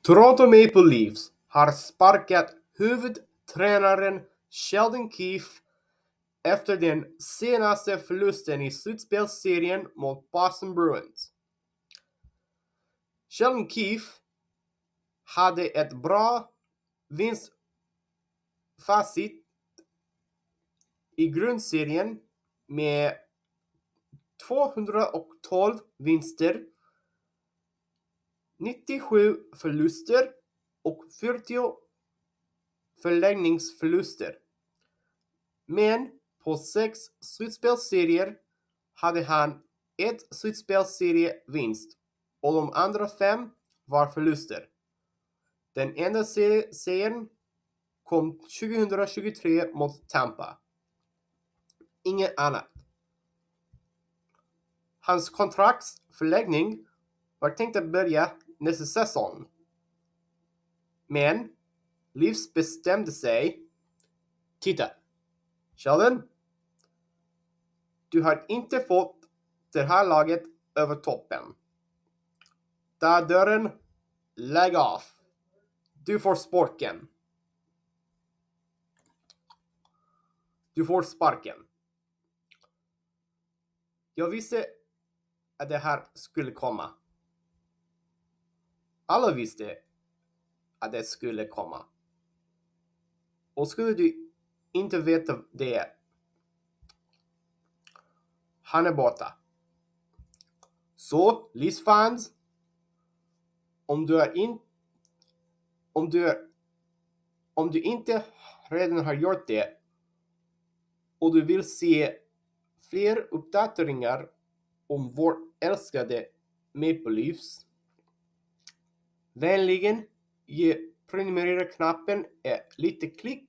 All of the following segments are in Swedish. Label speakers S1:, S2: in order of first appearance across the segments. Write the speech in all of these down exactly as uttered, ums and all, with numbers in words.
S1: Toronto Maple Leafs har sparkat huvudtränaren Sheldon Keefe efter den senaste förlusten i slutspelsserien mot Boston Bruins. Sheldon Keefe hade ett bra vinstfacit i grundserien med tvåhundratolv vinster, nittiosju förluster och fyrtio förlängningsförluster. Men på sex slutspelsserier hade han ett slutspelsserievinst och de andra fem var förluster. Den enda serien kom tjugohundratjugotre mot Tampa. Inget annat. Hans kontraktsförlängning var tänkt att börja nästa säsong. Men Leafs bestämde sig. Titta, Sheldon, du har inte fått det här laget över toppen. Där dörren, lägg av. Du får sparken. Du får sparken. Jag visste att det här skulle komma. Alla visste att det skulle komma. Och skulle du inte veta det, han är borta. Så, Leafs fans, om du är in, om du är, om du inte redan har gjort det och du vill se fler uppdateringar om vår älskade Maple Leafs, vänligen ge prenumerera-knappen ett lite klick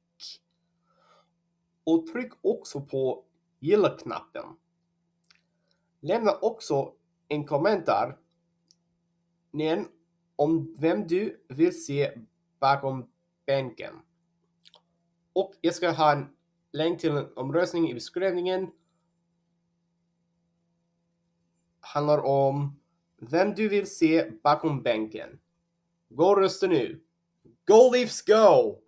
S1: och tryck också på gilla-knappen. Lämna också en kommentar om vem du vill se bakom bänken. Och jag ska ha en länk till en omröstning i beskrivningen. Handlar om vem du vill se bakom bänken. Gå och rösta nu. Go Leafs go!